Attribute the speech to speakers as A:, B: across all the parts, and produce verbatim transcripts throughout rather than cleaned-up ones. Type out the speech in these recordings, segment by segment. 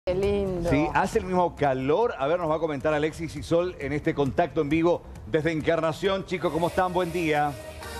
A: Qué lindo.
B: Sí, hace el mismo calor. A ver, nos va a comentar Alexis y Sol en este contacto en vivo desde Encarnación. Chicos, ¿cómo están? Buen día.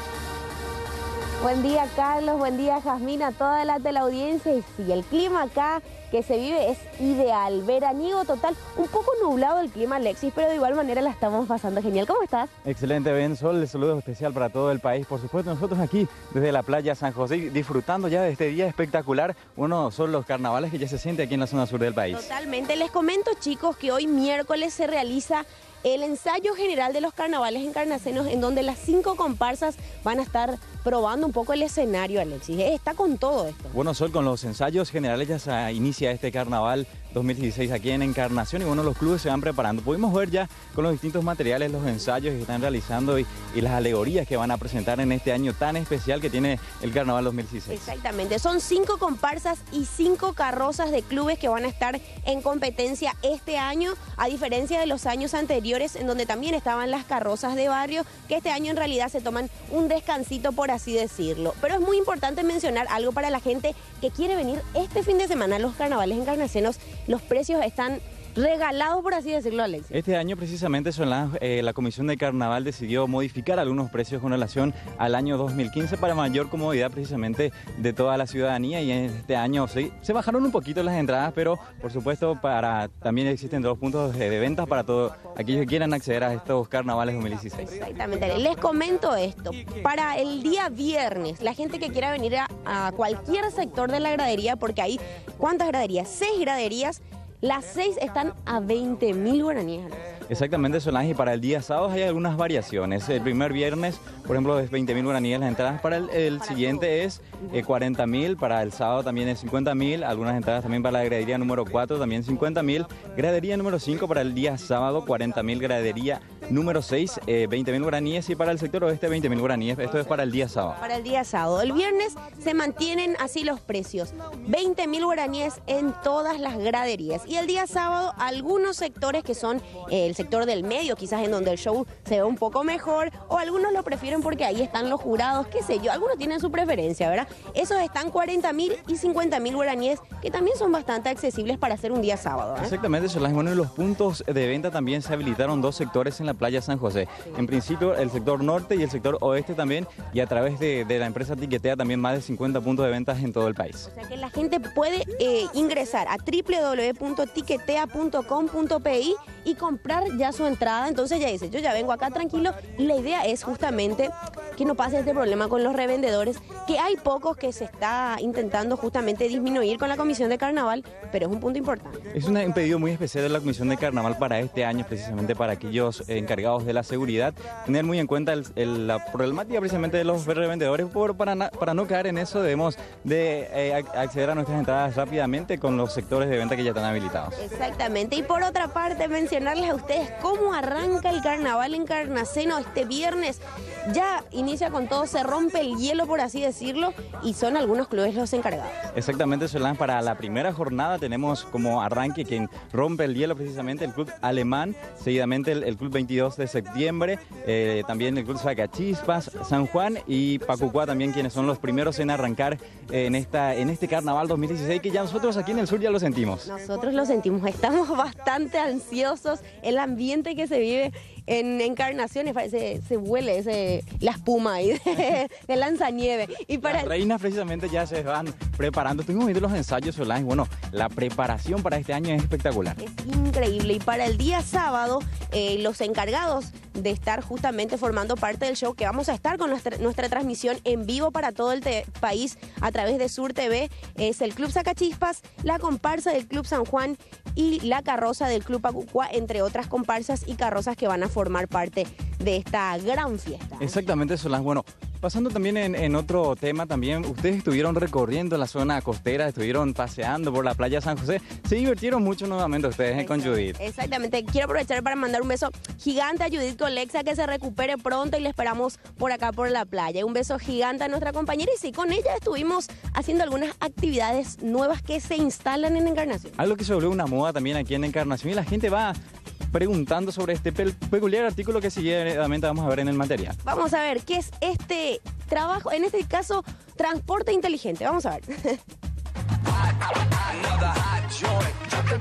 C: Buen día, Carlos. Buen día, Jasmina, toda la teleaudiencia. Y sí, el clima acá que se vive es ideal. Veraniego total. Un poco nublado el clima, Alexis, pero de igual manera la estamos pasando genial. ¿Cómo estás?
D: Excelente, Ben Sol. El saludo especial para todo el país. Por supuesto, nosotros aquí desde la playa San José, disfrutando ya de este día espectacular. Uno son los carnavales que ya se siente aquí en la zona sur del país.
C: Totalmente. Les comento, chicos, que hoy miércoles se realiza el ensayo general de los carnavales encarnacenos, en donde las cinco comparsas van a estar probando un poco el escenario, Alexis. Está con todo esto.
D: Bueno, Sol, con los ensayos generales ya se inicia este carnaval dos mil dieciséis aquí en Encarnación y bueno, los clubes se van preparando. Pudimos ver ya con los distintos materiales los ensayos que están realizando y, y las alegorías que van a presentar en este año tan especial que tiene el carnaval dos mil dieciséis.
C: Exactamente, son cinco comparsas y cinco carrozas de clubes que van a estar en competencia este año, a diferencia de los años anteriores en donde también estaban las carrozas de barrio, que este año en realidad se toman un descansito, por así decirlo. Pero es muy importante mencionar algo para la gente que quiere venir este fin de semana a los carnavales encarnacenos. Los precios están regalados, por así decirlo, Alexis.
D: Este año precisamente Solán, eh, la Comisión de Carnaval decidió modificar algunos precios con relación al año dos mil quince para mayor comodidad precisamente de toda la ciudadanía, y en este año sí, se bajaron un poquito las entradas, pero por supuesto para también existen dos puntos de, de ventas para todos aquellos que quieran acceder a estos carnavales dos mil dieciséis.
C: Exactamente, les comento esto, para el día viernes, la gente que quiera venir a, a cualquier sector de la gradería, porque hay, ¿cuántas graderías? Seis graderías. Las seis están a veinte mil guaraníes.
D: Exactamente, Solange, y para el día sábado hay algunas variaciones. El primer viernes, por ejemplo, es veinte mil guaraníes las entradas. Para el, el para siguiente todo. es eh, cuarenta mil, para el sábado también es cincuenta mil, algunas entradas también para la gradería número cuatro, también cincuenta mil. Gradería número cinco para el día sábado, cuarenta mil. Gradería número seis, eh, veinte mil guaraníes, y para el sector oeste, veinte mil guaraníes. Esto es para el día sábado.
C: Para el día sábado. El viernes se mantienen así los precios. veinte mil guaraníes en todas las graderías. Y el día sábado, algunos sectores que son eh, el sector del medio, quizás en donde el show se ve un poco mejor, o algunos lo prefieren porque ahí están los jurados, qué sé yo, algunos tienen su preferencia, ¿verdad? Esos están cuarenta mil y cincuenta mil guaraníes, que también son bastante accesibles para hacer un día sábado, ¿eh?
D: Exactamente, Solange. Bueno, en los puntos de venta también se habilitaron dos sectores en la playa San José. En principio, el sector norte y el sector oeste también, y a través de, de la empresa Tiquetea también más de cincuenta puntos de ventas en todo el país.
C: O sea que la gente puede eh, ingresar a w w w punto tiquetea punto com punto p i y comprar ya su entrada. Entonces ya dice, yo ya vengo acá tranquilo, y la idea es justamente que no pase este problema con los revendedores, que hay pocos que se está intentando justamente disminuir con la Comisión de Carnaval, pero es un punto importante.
D: Es un pedido muy especial de la Comisión de Carnaval para este año, precisamente para aquellos encargados de la seguridad, tener muy en cuenta el, el, la problemática precisamente de los revendedores. Por, para, na, para no caer en eso, debemos de eh, acceder a nuestras entradas rápidamente con los sectores de venta que ya están habilitados.
C: Exactamente, y por otra parte mencionarles a ustedes cómo arranca el carnaval encarnaceno este viernes. Ya inicia con todo, se rompe el hielo, por así decirlo, y son algunos clubes los encargados.
D: Exactamente, Solán. Para la primera jornada tenemos como arranque quien rompe el hielo precisamente el Club Alemán, seguidamente el, el Club veintidós de septiembre, eh, también el Club Sacachispas, San Juan y Pacucua también, quienes son los primeros en arrancar eh, en, esta, en este carnaval dos mil dieciséis, que ya nosotros aquí en el sur ya lo sentimos.
C: Nosotros lo sentimos, estamos bastante ansiosos, el ambiente que se vive en Encarnaciones, parece, se huele ese, la espuma ahí de, de lanzanieve. Y para
D: Las reinas precisamente ya se van preparando. Estuvimos viendo los ensayos, Solange. Bueno, la preparación para este año es espectacular.
C: Es increíble. Y para el día sábado, eh, los encargados de estar justamente formando parte del show, que vamos a estar con nuestra, nuestra transmisión en vivo para todo el país a través de Sur T V, es el Club Sacachispas, la comparsa del Club San Juan y la carroza del Club Pacucua, entre otras comparsas y carrozas que van a formar parte de esta gran fiesta.
D: Exactamente, Solange. Bueno, pasando también en, en otro tema también, ustedes estuvieron recorriendo la zona costera, estuvieron paseando por la playa San José, se divirtieron mucho nuevamente ustedes con Judith.
C: Exactamente, quiero aprovechar para mandar un beso gigante a Judith Colexa, que se recupere pronto y le esperamos por acá por la playa. Un beso gigante a nuestra compañera, y sí, con ella estuvimos haciendo algunas actividades nuevas que se instalan en Encarnación.
D: Algo que se volvió una moda también aquí en Encarnación, y la gente va preguntando sobre este peculiar artículo que seguidamente vamos a ver en el material.
C: Vamos a ver qué es este trabajo, en este caso, transporte inteligente. Vamos a ver.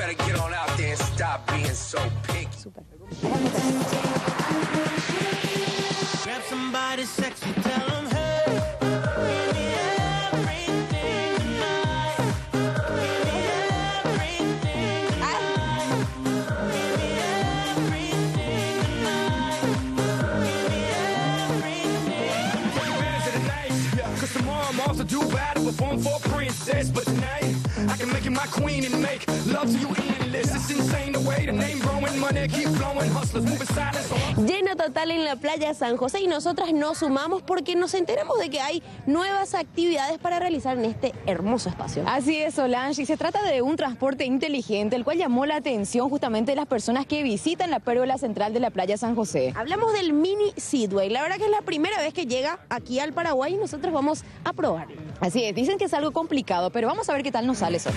C: Súper.
A: Do battle perform for a princess, but tonight I can make you my queen and make love to you endless. It's insane the way the name growing, money keep flowing, hustlers moving silence.
C: Lleno total en la playa San José y nosotras nos sumamos porque nos enteramos de que hay nuevas actividades para realizar en este hermoso espacio.
E: Así es, Solange, y se trata de un transporte inteligente, el cual llamó la atención justamente de las personas que visitan la pérgola central de la playa San José.
C: Hablamos del Mini Seedway, la verdad que es la primera vez que llega aquí al Paraguay y nosotros vamos a probarlo.
E: Así es, dicen que es algo complicado, pero vamos a ver qué tal nos sale eso.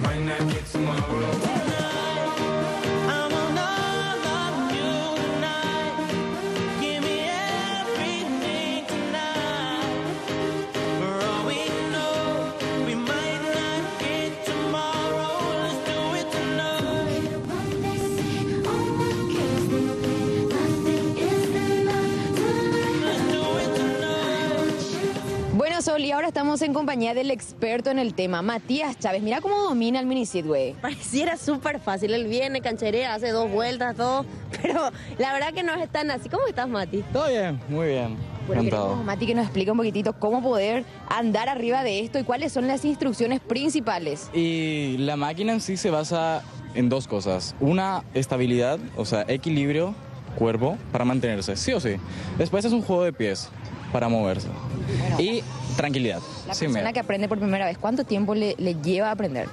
E: Bueno, Sol, y ahora estamos en compañía del experto en el tema, Matías Chávez. Mira cómo domina el Mini Seedway.
C: Pareciera súper fácil, él viene, cancherea, hace dos vueltas, todo, pero la verdad que no es tan así. ¿Cómo estás, Mati?
F: Todo bien, muy bien.
E: Bueno, queremos, Mati, que nos explique un poquitito cómo poder andar arriba de esto y cuáles son las instrucciones principales.
F: Y la máquina en sí se basa en dos cosas. Una, estabilidad, o sea, equilibrio, cuerpo, para mantenerse, sí o sí. Después es un juego de pies para moverse. Bueno, y tranquilidad.
E: La
F: sí,
E: persona
F: mira.
E: que aprende por primera vez, ¿cuánto tiempo le, le lleva a aprender?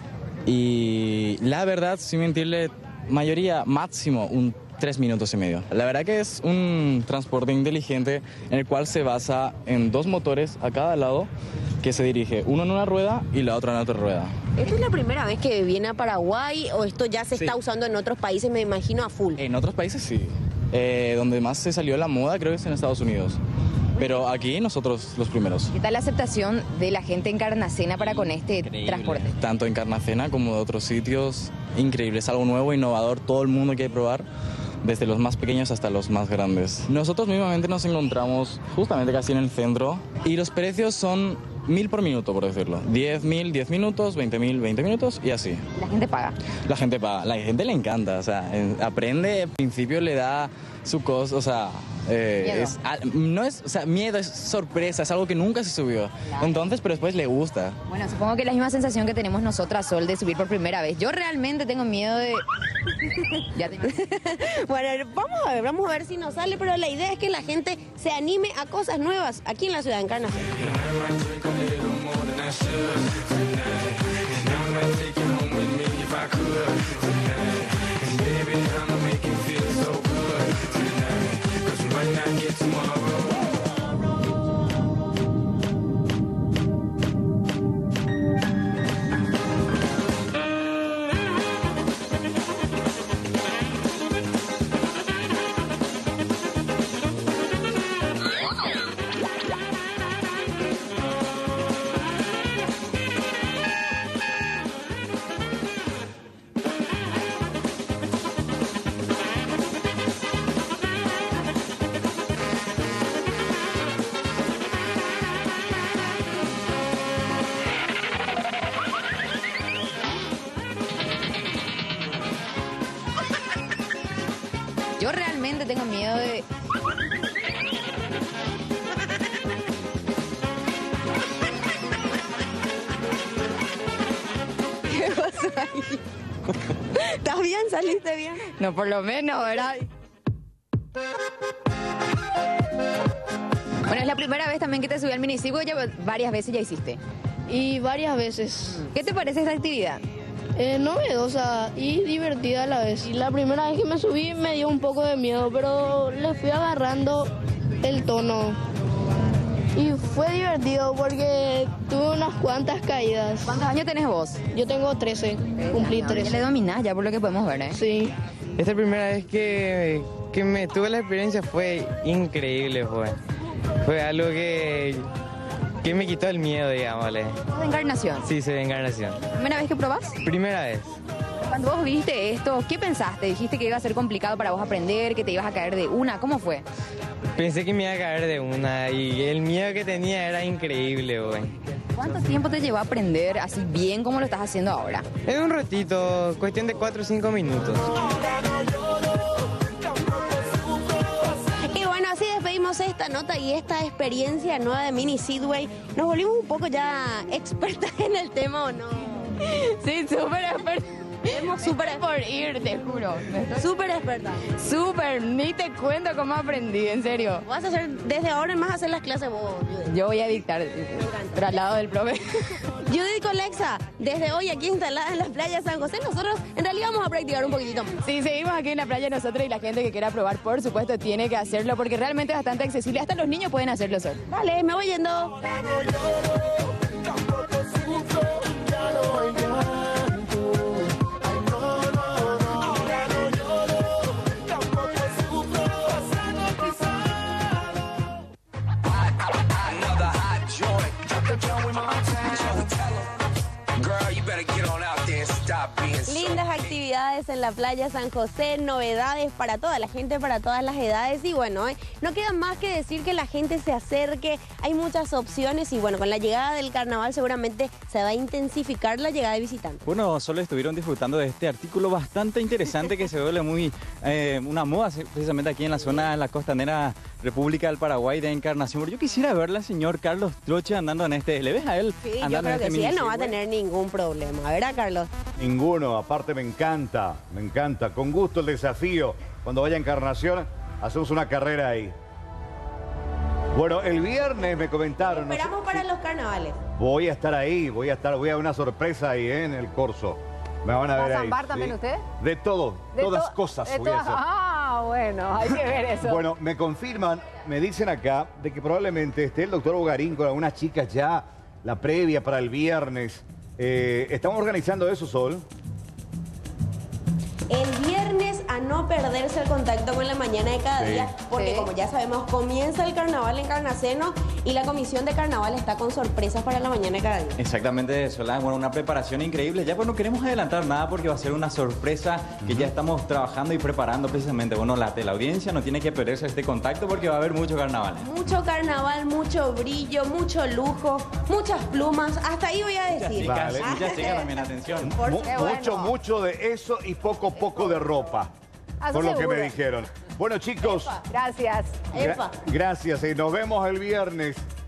F: Y la verdad, sin mentirle, mayoría máximo un tres minutos y medio. La verdad que es un transporte inteligente en el cual se basa en dos motores a cada lado que se dirige, uno en una rueda y la otra en otra rueda.
C: ¿Esto es la primera vez que viene a Paraguay o esto ya se
F: Sí.
C: está usando en otros países, me imagino, a full?
F: En otros países sí. Eh, donde más se salió la moda creo que es en Estados Unidos. Pero aquí nosotros los primeros.
E: ¿Qué tal la aceptación de la gente en Carnacena para con este
F: Increíble.
E: transporte?
F: Tanto en Carnacena como de otros sitios. Increíble, es algo nuevo, innovador, todo el mundo quiere probar, desde los más pequeños hasta los más grandes. Nosotros mismamente nos encontramos justamente casi en el centro y los precios son mil por minuto, por decirlo. diez mil, diez minutos, veinte mil, veinte minutos y así.
E: La gente paga.
F: La gente paga, la gente le encanta, o sea, en- aprende, al principio le da su cosa, o sea, eh,
E: Miedo.
F: es, ah, no es, o sea, miedo, es sorpresa, es algo que nunca se subió.
E: Claro.
F: Entonces, pero después le gusta.
E: Bueno, supongo que la misma sensación que tenemos nosotras, Sol, de subir por primera vez. Yo realmente tengo miedo de... ya te imaginas.
C: Bueno, vamos a ver, vamos a ver si nos sale, pero la idea es que la gente se anime a cosas nuevas aquí en la ciudad de Encarnación.
E: Yo realmente tengo miedo de... ¿Qué pasó ahí?
C: ¿Estás bien? ¿Saliste bien?
E: No, por lo menos, ¿verdad? Bueno, es la primera ví también que te subí al minicibo, ya varias veces ya hiciste.
G: Y varias veces.
E: ¿Qué te parece esta actividad?
G: Eh, novedosa y divertida a la vez. Y la primera vez que me subí me dio un poco de miedo, pero le fui agarrando el tono. Y fue divertido porque tuve unas cuantas caídas.
E: ¿Cuántos años tenés vos?
G: Yo tengo trece, cumplí
E: Ya le
G: trece.
E: dominás ya por lo que podemos ver, ¿eh?
G: Sí.
H: Esta primera vez que, que me tuve la experiencia fue increíble, fue. Fue algo que, que me quitó el miedo, digámosle.
E: ¿Sos de Encarnación?
H: Sí, soy de Encarnación.
E: ¿Primera vez que probás?
H: Primera vez.
E: Cuando vos viste esto, ¿qué pensaste? ¿Dijiste que iba a ser complicado para vos aprender, que te ibas a caer de una? ¿Cómo fue?
H: Pensé que me iba a caer de una y el miedo que tenía era increíble, güey.
E: ¿Cuánto tiempo te llevó a aprender así bien como lo estás haciendo ahora?
H: Es un ratito, cuestión de cuatro o cinco minutos.
C: Y bueno, así despedimos esta nota y esta experiencia nueva de Mini Speedway. Nos volvimos un poco ya expertas en el tema, ¿o no?
E: Sí, súper experta.
C: Hemos súper
E: por ir, te juro.
C: Súper experta.
E: Súper, ni te cuento cómo aprendí, en serio.
C: Vas a hacer, desde ahora en más, hacer las clases vos, Judith.
E: Yo voy a dictar tras al lado del profe.
C: Judith Colexa, desde hoy aquí instalada en la playa San José, nosotros en realidad vamos a practicar un poquitito más.
E: Sí, seguimos aquí en la playa nosotros y la gente que quiera probar, por supuesto, tiene que hacerlo porque realmente es bastante accesible. Hasta los niños pueden hacerlo solo.
C: Dale, me voy yendo. Lindas actividades en la playa San José, novedades para toda la gente, para todas las edades y bueno, eh, no queda más que decir que la gente se acerque, hay muchas opciones y bueno, con la llegada del carnaval seguramente se va a intensificar la llegada de visitantes.
D: Bueno, solo estuvieron disfrutando de este artículo bastante interesante que se vuelve muy eh, una moda precisamente aquí en la zona, en la costanera República del Paraguay de Encarnación. Yo quisiera verla, señor Carlos Troche, andando en este, ¿le ves a él?
C: Sí, yo
D: andando
C: creo
D: en
C: que
D: este
C: sí, él
D: mini
C: no va a
D: Segway?
C: tener ningún problema, ¿verdad, Carlos?
B: Ninguno, aparte me encanta, me encanta. Con gusto el desafío. Cuando vaya a Encarnación, hacemos una carrera ahí. Bueno, el viernes me comentaron... no sé-
C: Esperamos para los carnavales.
B: Voy a estar ahí, voy a estar, voy a ver una sorpresa ahí, ¿eh? En el corso. Me van a
I: ¿Va a
B: ver ahí.
I: zambar también
B: ¿sí?
I: usted?
B: De todo,
I: De
B: todas
I: to-
B: cosas
I: de
B: voy a
I: todas-
B: hacer.
I: Ah, bueno, hay que ver eso.
B: Bueno, me confirman, me dicen acá, de que probablemente esté el doctor Bogarín con algunas chicas ya, la previa para el viernes. Eh, ¿Estamos organizando eso, Sol?
C: El viernes a no perderse el contacto con la mañana de cada
B: Sí.
C: día, porque
I: Sí.
C: como ya sabemos, comienza el carnaval en Carnaceno y la comisión de carnaval está con sorpresas para la mañana de cada día.
D: Exactamente, Solán. Bueno, una preparación increíble. Ya pues no queremos adelantar nada porque va a ser una sorpresa que ya estamos trabajando y preparando precisamente. Bueno, la teleaudiencia no tiene que perderse este contacto porque va a haber mucho carnaval.
C: Mucho carnaval, mucho brillo, mucho lujo, muchas plumas, hasta ahí voy a
D: Muchas
C: decir.
D: chicas,
B: Vale.
D: muchas chicas también, atención.
C: Por
B: Mu-
I: Qué
B: Mucho,
I: bueno.
B: mucho de eso y poco, poco de ropa.
I: Ah,
B: Por lo que
I: seguro.
B: me dijeron. Bueno, chicos,
I: Gracias.
B: gra-
C: Epa.
B: gracias y nos vemos el viernes.